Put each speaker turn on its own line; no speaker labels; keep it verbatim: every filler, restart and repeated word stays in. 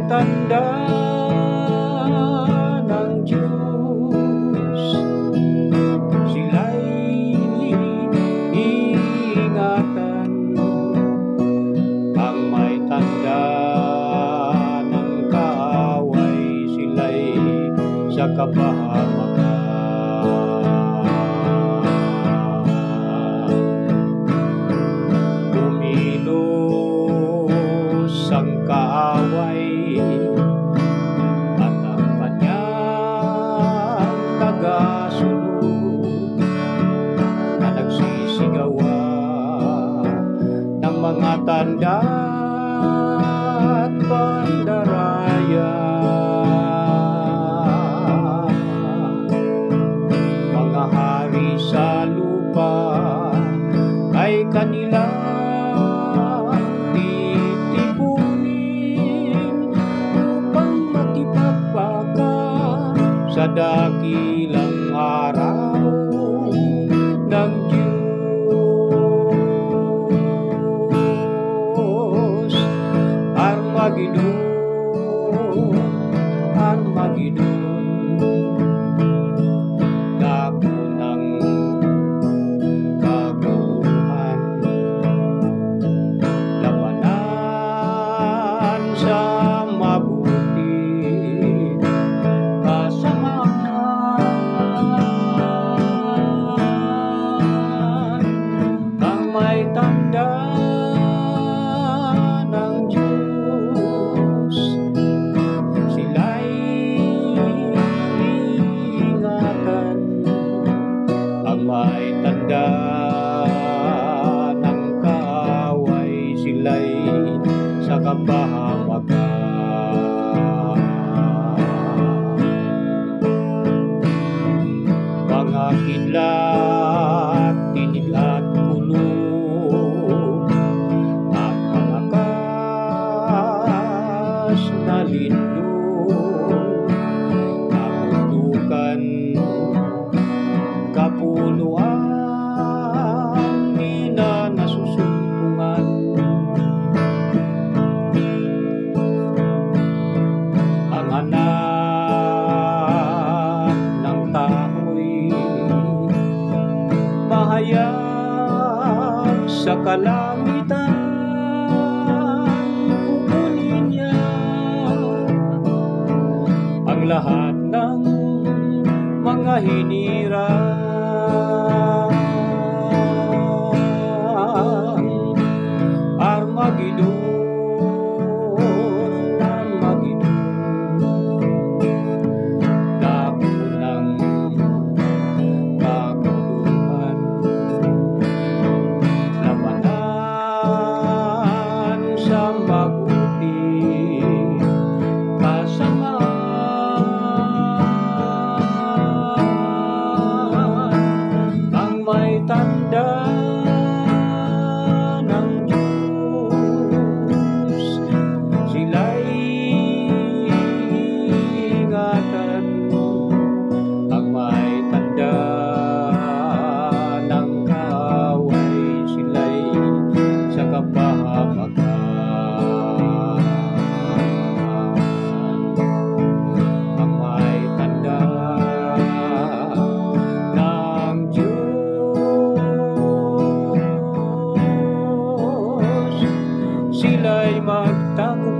tanda ng Diyos, sila'y iingatan. Ang may tanda ng kaaway, sila'y sa kapahamakan. Kumilos ang kaaway at ang kanyang tagasunod na nagsisigawa ng mga tanda at pandaraya. Mga hari sa lupa ay kanilang titipunin upang makipagpaka sa dakilang araw ng Diyos. Armageddon, Armageddon, dako ng kaguluhan, labanan sa mabuti, kasamaan. Ang may tanda ng Diyos, sila'y iingatan. Ang may tanda ng kaaway, sila'y sa kapahamakan. Mga kidlat, tinig at kulog, at mga kas na lindol, kabundukan, kapuluan, di na nasusumpungan. Ang anak ng tao'y mahayag sa kalangitan, kukunin niya ang lahat ng mga hinirang. Armageddon, Armageddon, dako ng kaguluhan, labanan sa mabuti, kasamaan. Ang may tanda ng Diyos, sila'y iingatan. Ang may tanda ng kaaway, sila'y sa kapahamakan. Ang may tanda ng Diyos, sila'y magtagumpay.